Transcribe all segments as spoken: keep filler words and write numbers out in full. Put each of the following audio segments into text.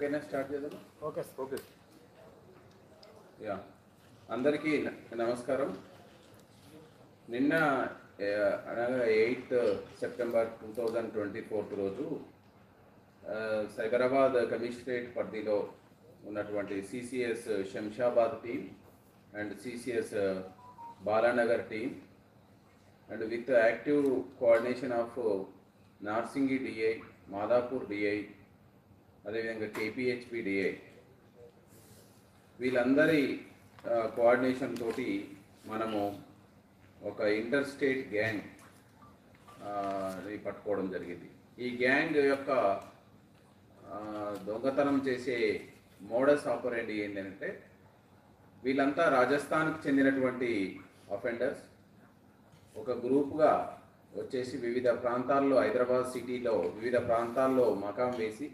ఓకేనా స్టార్ట్ చేద్దాం. Okay okay yeah అందరికీ న- నమస్కారం. నిన్న ఏ, అనగా eighth September two thousand twenty fourth రోజు ఆ, సైబరాబాద్ కమిషనరేట్ పరిధిలో ఉన్నటువంటి CCS Shamshabad team and CCS Balanagar team and with active coordination of Narsingi DI, Madhapur DI, అదేవిధంగా కేపీహెచ్పి డిఐ, వీళ్ళందరి కోఆర్డినేషన్ తోటి మనము ఒక ఇంటర్ స్టేట్ గ్యాంగ్ ని పట్టుకోవడం జరిగింది. ఈ గ్యాంగ్ యొక్క ఆ, దొంగతనం చేసే మోడస్ ఆపరేండి ఏంటంటే, వీళ్ళంతా రాజస్థాన్కి చెందినటువంటి అఫెండర్స్ ఒక గ్రూప్గా వచ్చేసి వివిధ ప్రాంతాల్లో, హైదరాబాద్ సిటీలో వివిధ ప్రాంతాల్లో మకాం వేసి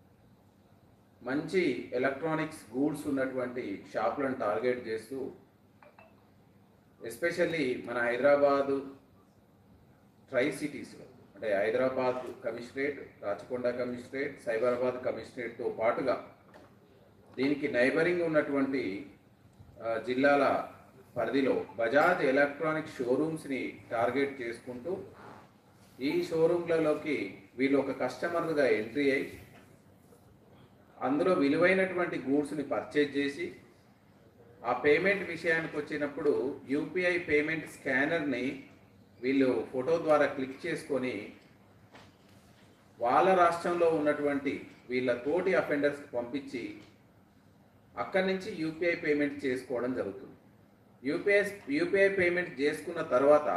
మంచి ఎలక్ట్రానిక్స్ గూడ్స్ ఉన్నటువంటి షాపులను టార్గెట్ చేస్తూ, ఎస్పెషల్లీ మన హైదరాబాదు ట్రై సిటీస్లో అంటే హైదరాబాద్ కమిషనరేట్, రాచకొండ కమిషనరేట్, సైబరాబాద్ కమిషనరేట్తో పాటుగా దీనికి నైబరింగ్ ఉన్నటువంటి ఆ, జిల్లాల పరిధిలో బజాజ్ ఎలక్ట్రానిక్ షోరూమ్స్ని టార్గెట్ చేసుకుంటూ ఈ షోరూమ్లలోకి వీళ్ళు ఒక కస్టమర్గా ఎంట్రీ అయ్యి అందులో విలువైనటువంటి గూడ్స్ని పర్చేజ్ చేసి, ఆ పేమెంట్ విషయానికి వచ్చినప్పుడు యూపీఐ పేమెంట్ స్కానర్ని వీళ్ళు ఫోటో ద్వారా క్లిక్ చేసుకొని వాళ్ళ రాష్ట్రంలో ఉన్నటువంటి వీళ్ళ తోటి అఫెండర్స్కి పంపించి అక్కడి నుంచి యూపీఐ పేమెంట్ చేసుకోవడం జరుగుతుంది. యూపీఐ యూపీఐ పేమెంట్ చేసుకున్న తర్వాత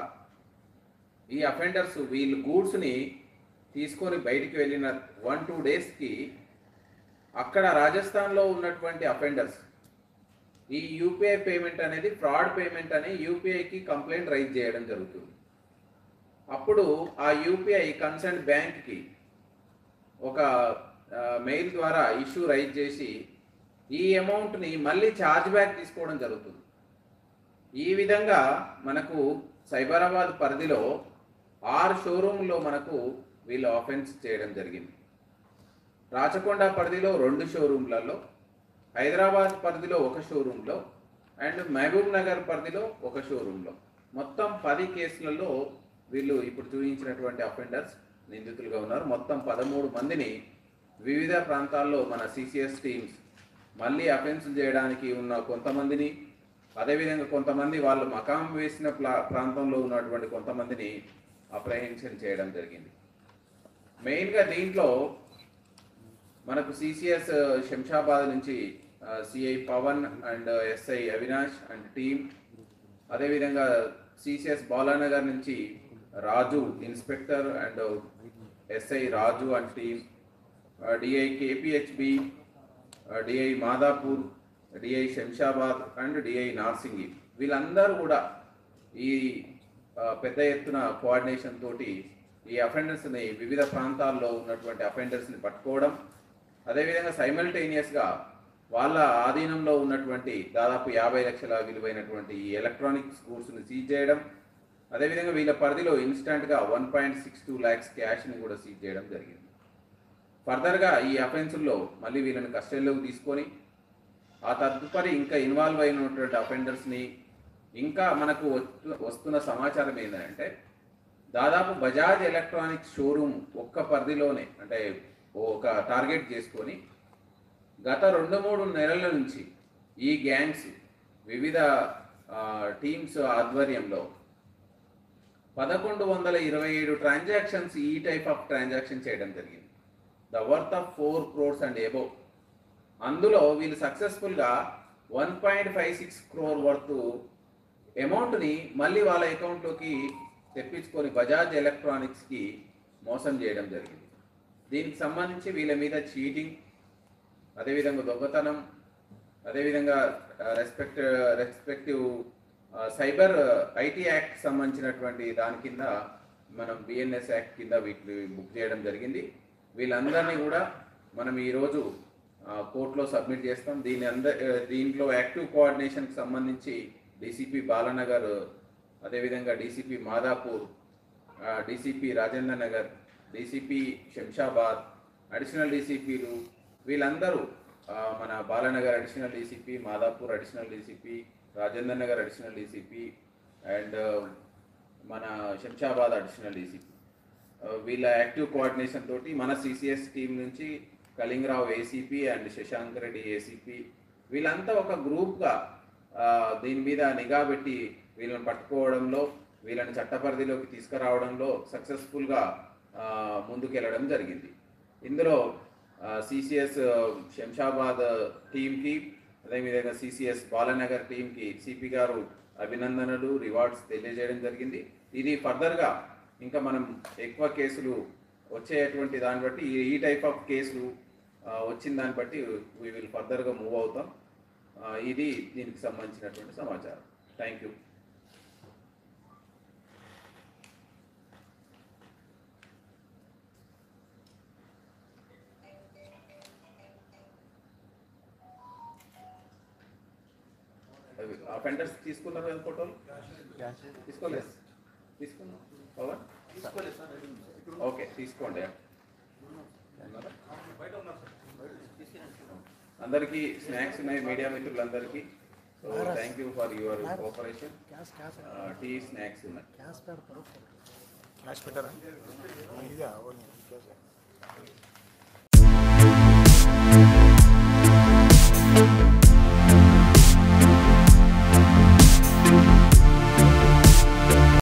ఈ అఫెండర్స్ వీళ్ళు గూడ్స్ని తీసుకొని బయటికి వెళ్ళిన వన్ టూ డేస్కి అక్కడ రాజస్థాన్లో ఉన్నటువంటి అఫెండర్స్ ఈ యూపీఐ పేమెంట్ అనేది ఫ్రాడ్ పేమెంట్ అని యూపీఐకి కంప్లైంట్ రైజ్ చేయడం జరుగుతుంది. అప్పుడు ఆ యూపీఐ కన్సర్న్ బ్యాంక్కి ఒక మెయిల్ ద్వారా ఇష్యూ రైజ్ చేసి ఈ అమౌంట్ని మళ్ళీ ఛార్జ్ బ్యాక్ తీసుకోవడం జరుగుతుంది. ఈ విధంగా మనకు సైబరాబాద్ పరిధిలో ఆరు షోరూంలో మనకు వీళ్ళు ఆఫెన్స్ చేయడం జరిగింది. రాచకొండ పరిధిలో రెండు షోరూంలలో, హైదరాబాద్ పరిధిలో ఒక షోరూంలో అండ్ మహబూబ్ నగర్ పరిధిలో ఒక షోరూంలో, మొత్తం పది కేసులలో వీళ్ళు ఇప్పుడు చూపించినటువంటి అఫెండర్స్ నిందితులుగా ఉన్నారు. మొత్తం పదమూడు మందిని వివిధ ప్రాంతాల్లో మన సిసిఎస్ టీమ్స్ మళ్ళీ అఫెన్స్ చేయడానికి ఉన్న కొంతమందిని, అదేవిధంగా కొంతమంది వాళ్ళు మకాం వేసిన ప్లా ప్రాంతంలో ఉన్నటువంటి కొంతమందిని అప్రహెన్షన్ చేయడం జరిగింది. మెయిన్గా దీంట్లో మనకు సిసిఎస్ శంషాబాద్ నుంచి CI Pavan and SI Avinash and team, అదేవిధంగా సిసిఎస్ బాలానగర్ నుంచి Raju inspector and SI Raju and team, DI KPHB, DI Madhapur, DI Shamshabad and DI Narsingi, వీళ్ళందరూ కూడా ఈ పెద్ద ఎత్తున కోఆర్డినేషన్ తోటి ఈ అఫెండర్స్ని వివిధ ప్రాంతాల్లో ఉన్నటువంటి అఫెండర్స్ని పట్టుకోవడం, అదేవిధంగా సైమల్టేనియస్గా వాళ్ళ ఆధీనంలో ఉన్నటువంటి దాదాపు యాభై లక్షల విలువైనటువంటి ఈ ఎలక్ట్రానిక్స్ గూడ్స్ని సీజ్ చేయడం, అదేవిధంగా వీళ్ళ పరిధిలో ఇన్స్టంట్గా one point six two lakhs క్యాష్ని కూడా సీజ్ చేయడం జరిగింది. ఫర్దర్గా ఈ అఫెన్సుల్లో మళ్ళీ వీళ్ళని కస్టడీలోకి తీసుకొని ఆ తదుపరి ఇంకా ఇన్వాల్వ్ అయినటువంటి అఫెండర్స్ని, ఇంకా మనకు వస్తున్న సమాచారం ఏంటంటే దాదాపు బజాజ్ ఎలక్ట్రానిక్స్ షోరూమ్ ఒక్క పరిధిలోనే అంటే ఒక టార్గెట్ చేసుకొని గత రెండు మూడు నెలల నుంచి ఈ గ్యాంగ్స్ వివిధ టీమ్స్ ఆధ్వర్యంలో పదకొండు వందల ఇరవై ఏడు ట్రాన్సాక్షన్స్ ఈ టైప్ ఆఫ్ ట్రాన్సాక్షన్ చేయడం జరిగింది. The worth of four crores and above. అందులో వీళ్ళు సక్సెస్ఫుల్గా one point five six crore worth అమౌంట్ని మళ్ళీ వాళ్ళ అకౌంట్లోకి తెప్పించుకొని బజాజ్ ఎలక్ట్రానిక్స్కి మోసం చేయడం జరిగింది. దీనికి సంబంధించి వీళ్ళ మీద చీటింగ్, అదేవిధంగా దొంగతనం, అదేవిధంగా respect respective cyber IT act సంబంధించినటువంటి దాని కింద మనం బిఎన్ఎస్ యాక్ట్ కింద వీటిని బుక్ చేయడం జరిగింది. వీళ్ళందరినీ కూడా మనం ఈరోజు కోర్టులో సబ్మిట్ చేస్తాం. దీని అంద దీంట్లో యాక్టివ్ కోఆర్డినేషన్కి సంబంధించి డీసీపీ బాలానగర్, అదేవిధంగా DCP Madhapur, DCP Rajendra Nagar, DCP Shamshabad, additional డీసీపీలు వీళ్ళందరూ ఆ, మన Balanagar additional DCP, Madhapur additional DCP, Rajender Nagar additional DCP and మన శంషాబాద్ అడిషనల్ డీసీపీ వీళ్ళ యాక్టివ్ కోఆర్డినేషన్ తోటి మన సిసిఎస్ టీం నుంచి Kalingarao ACP and Shashank Reddy ACP వీళ్ళంతా ఒక గ్రూప్గా దీని మీద నిఘా పెట్టి వీళ్ళని పట్టుకోవడంలో, వీళ్ళని చట్టపరిధిలోకి తీసుకురావడంలో సక్సెస్ఫుల్గా ముందుకెళ్ళడం జరిగింది. ఇందులో సిసిఎస్ శంషాబాద్ టీంకి, అదేవిధంగా సిసిఎస్ బాలానగర్ టీంకి సిపి గారు అభినందనలు, రివార్డ్స్ తెలియజేయడం జరిగింది. ఇది ఫర్దర్గా ఇంకా మనం ఎక్కువ కేసులు వచ్చేటువంటి దాన్ని బట్టి ఈ టైప్ ఆఫ్ కేసులు వచ్చిన దాన్ని బట్టి వీ విల్ ఫర్దర్గా మూవ్ అవుతాం. ఇది దీనికి సంబంధించినటువంటి సమాచారం. Thank you. అఫెండర్స్ తీసుకున్నారు కదా ఫోటోలు? తీసుకోలేదు? తీసుకున్నాం పవన్? తీసుకోలేదు సార్. ఓకే, తీసుకోండి. అందరికీ స్నాక్స్ ఉన్నాయి మీడియా మిత్రులందరికీ. So thank you for your cooperation. Tea snacks ఉన్నాయి.